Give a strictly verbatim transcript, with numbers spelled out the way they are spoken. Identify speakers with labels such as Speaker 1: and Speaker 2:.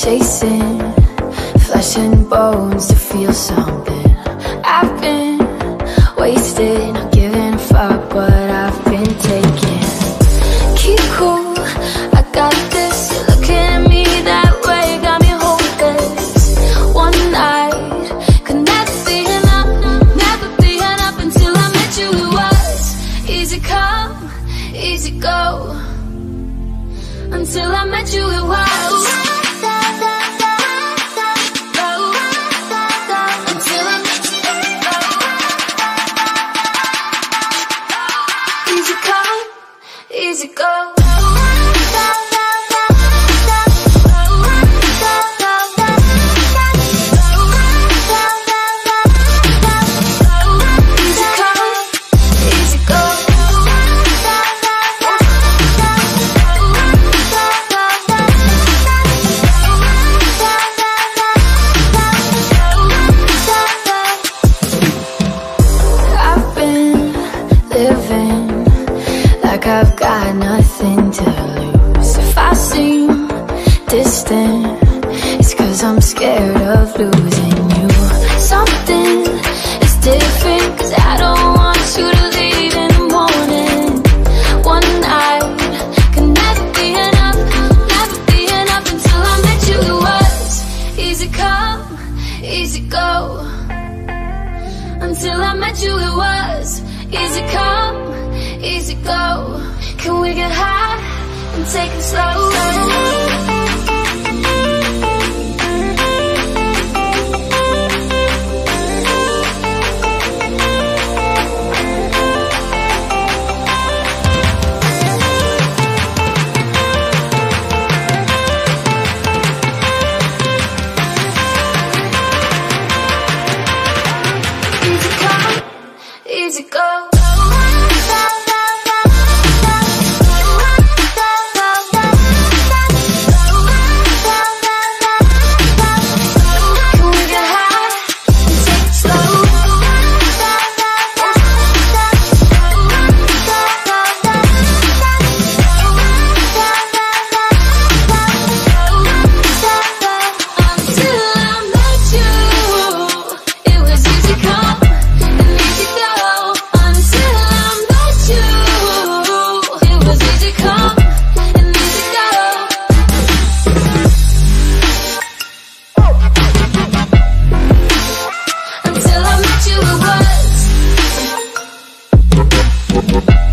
Speaker 1: chasing flesh and bones to feel something. I've been wasted, not giving a fuck what I've been taking. Keep cool, I got this. You're looking at me that way, got me hopeless. One night could never be enough, never be enough. Until I met you, it was easy come, easy go. Until I met you, it was easy go. I've been living like I've got nothing to lose. If I seem distant, it's cause I'm scared of losing you. Something is different, cause I don't want you to leave in the morning. One night can never be enough, never be enough. Until I met you, it was easy come, easy go. Until I met you, it was easy come, easy go. Can we get high and take it slow? Easy come, easy go. Until I met you, it was